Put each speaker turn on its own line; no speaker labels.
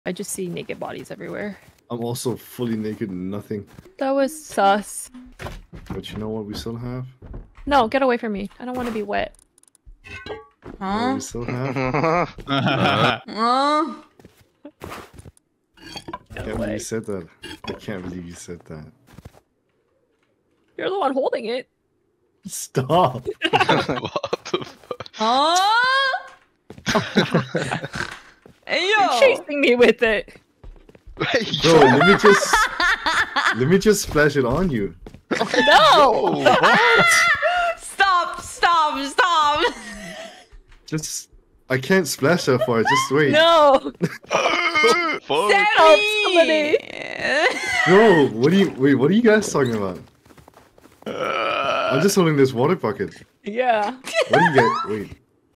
I just see naked bodies everywhere.
I'm also fully naked and nothing.
That was sus.
But you know what we still have?
No, get away from me. I don't want to be wet.
What we still have? I can't believe you said that. I can't believe you said that.
You're the one holding it.
Stop.
What the fuck?
Hey
You're
yo!
chasing me with it.
Bro, let me just splash it on you.
No!
What?
Stop!
Just, I can't splash that far. Just wait.
No!
Fuck.
Help somebody!
Bro, what are you guys talking about? I'm just holding this water bucket.
Yeah.
What do you get? Wait.